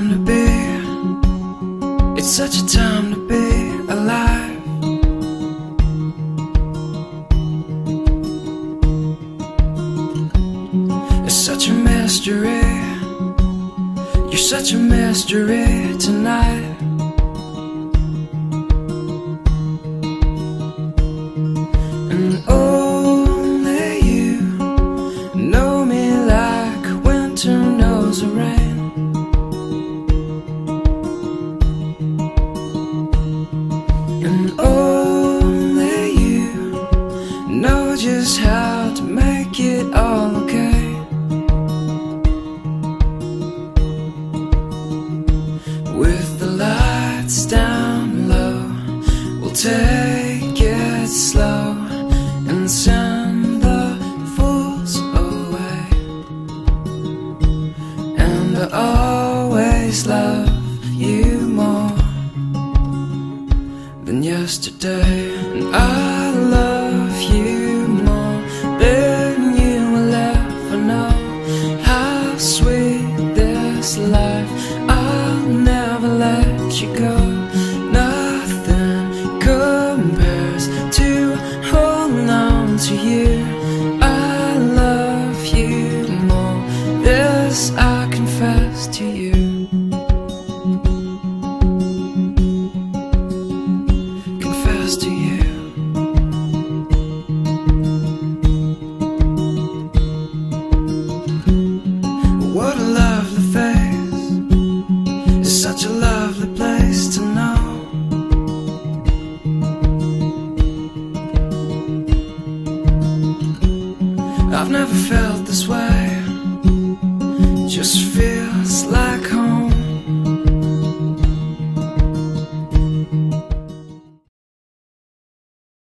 time to be, it's such a time to be alive. It's such a mystery, you're such a mystery tonight. And only you know me like winter knows the rain. And only you know just how to make it all okay. With the lights down low, we'll take it slow and send the fools away. And I always love you more than yesterday. And I love you more than you will ever know. How sweet this life, I'll never let you go. Nothing compares to holding on to you. I love you more, this I confess to you. Confess to you. What a lovely face, it's such a lovely place to know. I've never felt this way, just feel